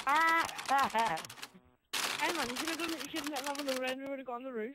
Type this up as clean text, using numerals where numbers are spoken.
Hang on, you could have done it. You should have let me have a look around. We would have got on the roof.